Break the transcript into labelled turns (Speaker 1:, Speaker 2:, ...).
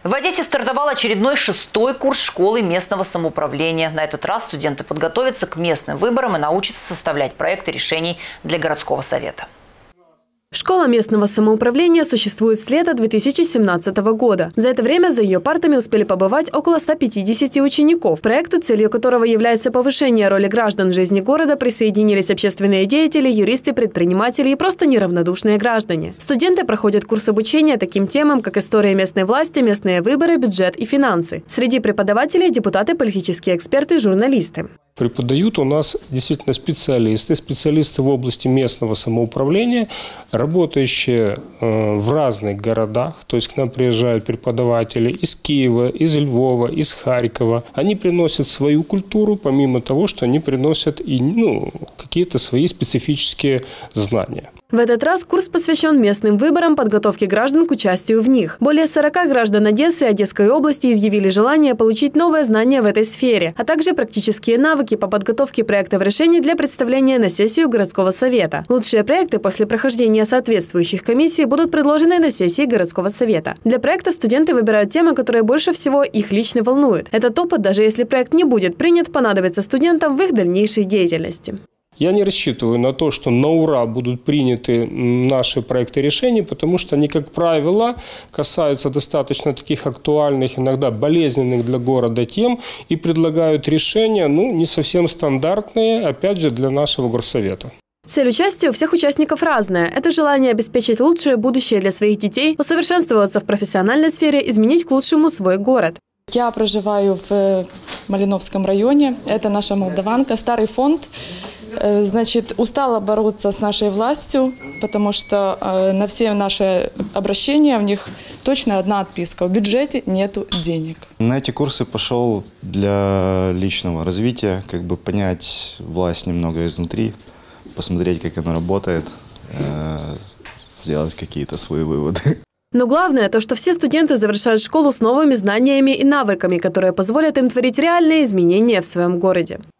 Speaker 1: В Одессе стартовал очередной 6-й курс школы местного самоуправления. На этот раз студенты подготовятся к местным выборам и научатся составлять проекты решений для городского совета.
Speaker 2: Школа местного самоуправления существует с лета 2017 года. За это время за ее партами успели побывать около 150 учеников. К проекту, целью которого является повышение роли граждан в жизни города, присоединились общественные деятели, юристы, предприниматели и просто неравнодушные граждане. Студенты проходят курс обучения таким темам, как история местной власти, местные выборы, бюджет и финансы. Среди преподавателей – депутаты, политические эксперты, журналисты.
Speaker 3: Преподают у нас действительно специалисты в области местного самоуправления, работающие в разных городах. То есть к нам приезжают преподаватели из Киева, из Львова, из Харькова. Они приносят свою культуру, помимо того, что они приносят и какие-то свои специфические знания.
Speaker 2: В этот раз курс посвящен местным выборам, подготовке граждан к участию в них. Более 40 граждан Одессы и Одесской области изъявили желание получить новые знания в этой сфере, а также практические навыки по подготовке проектов решений для представления на сессию городского совета. Лучшие проекты после прохождения соответствующих комиссий будут предложены на сессии городского совета. Для проектов студенты выбирают темы, которые больше всего их лично волнуют. Этот опыт, даже если проект не будет принят, понадобится студентам в их дальнейшей деятельности.
Speaker 3: Я не рассчитываю на то, что на ура будут приняты наши проекты решений, потому что они, как правило, касаются достаточно таких актуальных, иногда болезненных для города тем и предлагают решения, не совсем стандартные, опять же, для нашего горсовета.
Speaker 2: Цель участия у всех участников разная. Это желание обеспечить лучшее будущее для своих детей, усовершенствоваться в профессиональной сфере, изменить к лучшему свой город.
Speaker 4: Я проживаю в Малиновском районе. Это наша Молдаванка, старый фонд. Значит, устала бороться с нашей властью, потому что на все наши обращения у них точно одна отписка. В бюджете нету денег.
Speaker 5: На эти курсы пошел для личного развития, понять власть немного изнутри, посмотреть, как она работает, сделать какие-то свои выводы.
Speaker 2: Но главное то, что все студенты завершают школу с новыми знаниями и навыками, которые позволят им творить реальные изменения в своем городе.